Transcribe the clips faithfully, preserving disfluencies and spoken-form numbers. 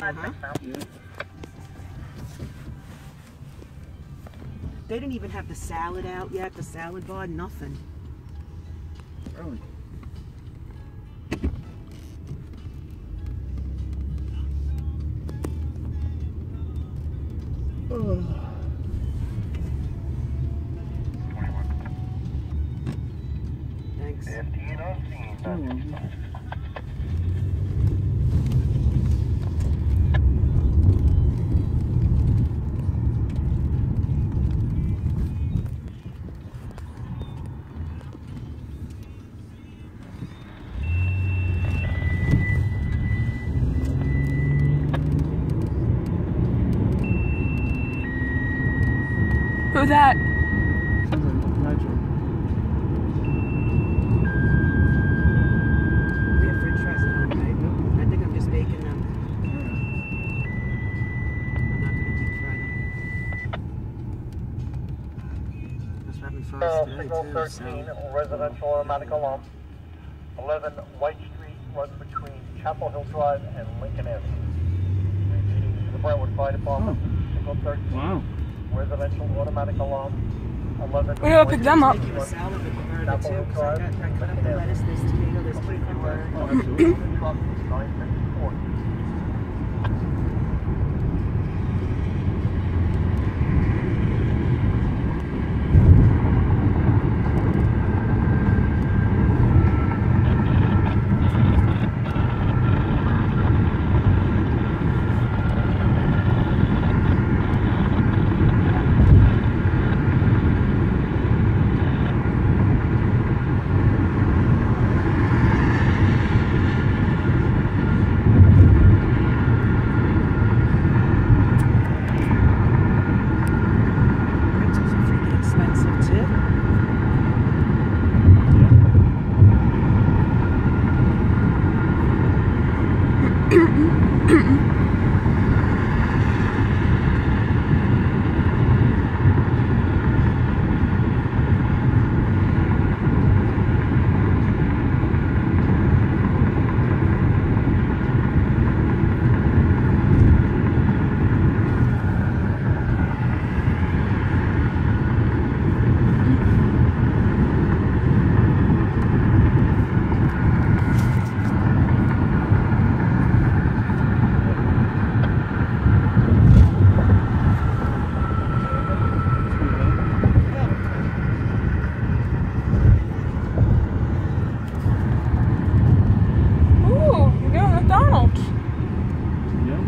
Uh-huh. Yeah. They didn't even have the salad out yet, the salad bar, nothing. Really? Oh. Thanks. fifteen on scene. Oh. Who's that? Sounds like Nitro. We have french fries at home, right? I think I'm just baking them. I'm not going to deep fry them. Just having fries Uh, today, signal too, thirteen, so... residential automatic alarm. eleven White Street runs between Chapel Hill Drive and Lincoln Avenue. Repeating to the Brentwood Fire Department. Signal thirteen. Wow. Residential automatic alarm. eleven. We gotta pick them up. Making a salad with the burger, too, because I, got- I cut up the lettuce, there's tomato, there's cucumber. Oh, absolutely. nine fifty-four. Pretzels are freaking expensive, too. Ooh, you're going to McDonald's. Yeah.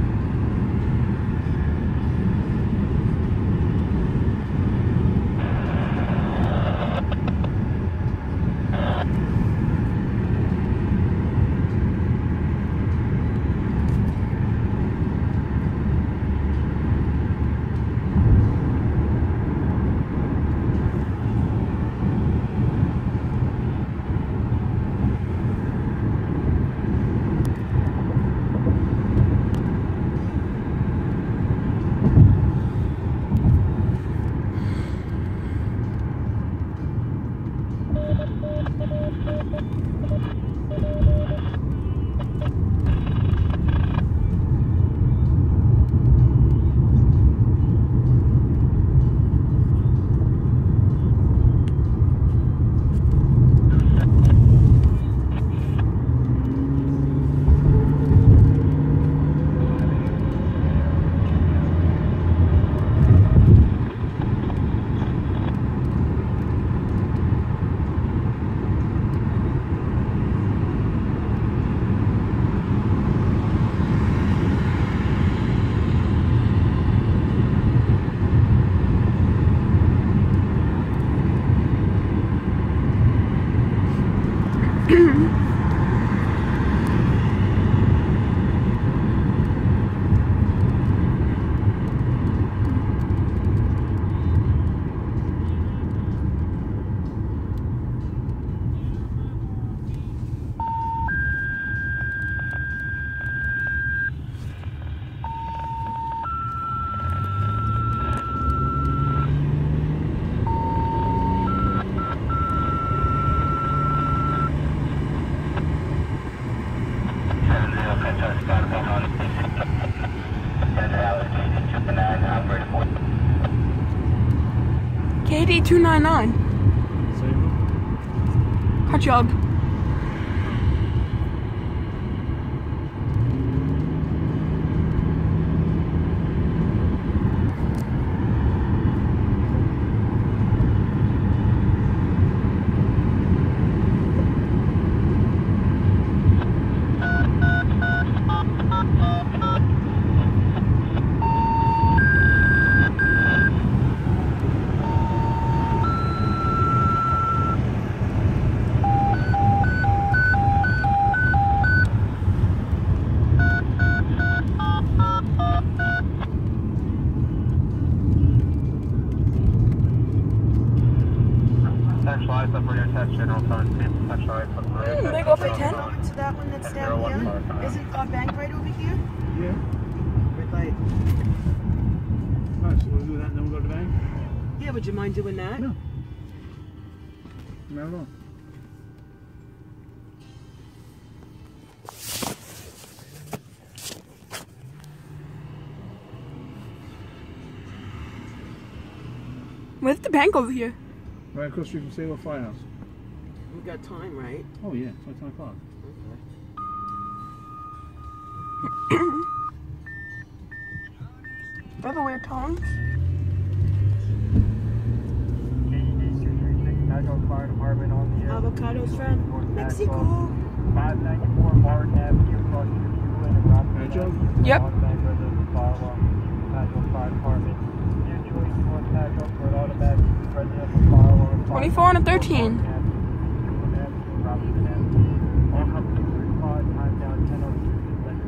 D two ninety-nine. Save Hot jog. Mm, they go for ten. Going to that one that's down here. Isn't our bank right over here? Yeah. Red light. Alright, so we'll do that and then we'll go to the bank? Yeah, would you mind doing that? No. Not at all. Where's the bank over here? Right across the street from Sable Firehouse. We got time, right? Oh yeah, it's like ten o'clock. Other weird times. Fire Department on the Avocados from Mexico. five ninety-four Martin Avenue across the and Robinson Right, Joe? Avenue. Yep. Automatic residence fire alarm. National Fire Department. Your choice for National for an automatic residential fire alarm. twenty-four and a thirteen. Robinson Avenue. All companies respond. Time down ten oh two.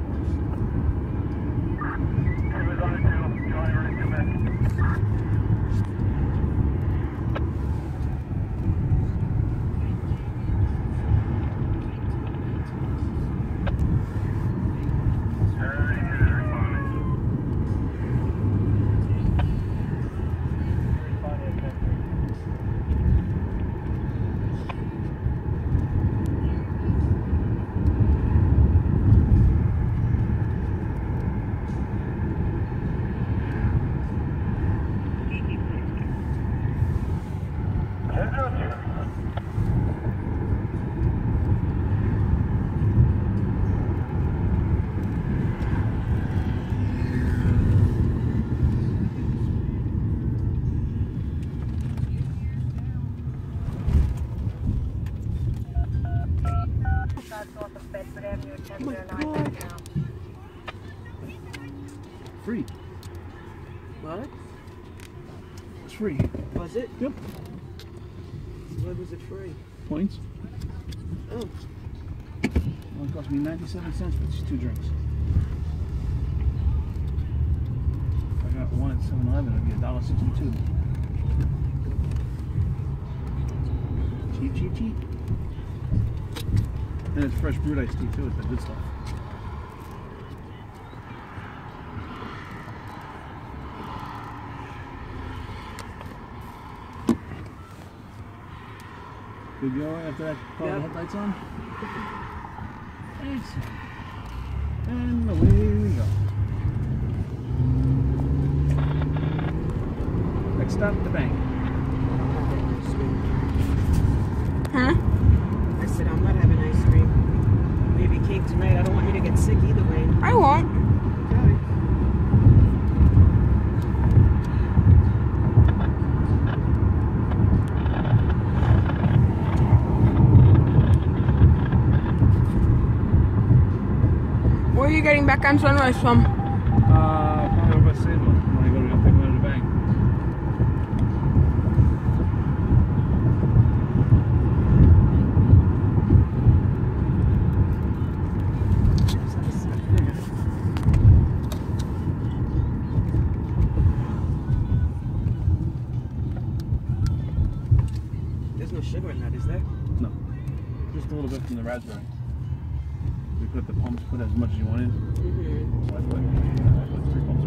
Free. What? It's free. Was it? Yep. Why was it free? Points. Oh. Well, it cost me ninety-seven cents for these two drinks. If I got one at seven eleven, it'd be a dollar sixty-two. Cheap, cheap, cheap. And it's fresh brewed iced tea too. It's the good stuff. Good go after that car Yep. headlights on? Excellent. And away we go. Next stop, the bank. Huh? I said I'm not having ice cream. Maybe cake tonight. I don't want you to get sick either way. I won't. Okay. Where are you getting back on Sunrise from? Uh, probably over by Sable. When I go to go pick them out of the bank. There's no sugar in that, is there? No. Just a little bit from the raspberry. We put the pumps, put as much as you wanted. Mm-hmm. So I put, I put three pumps.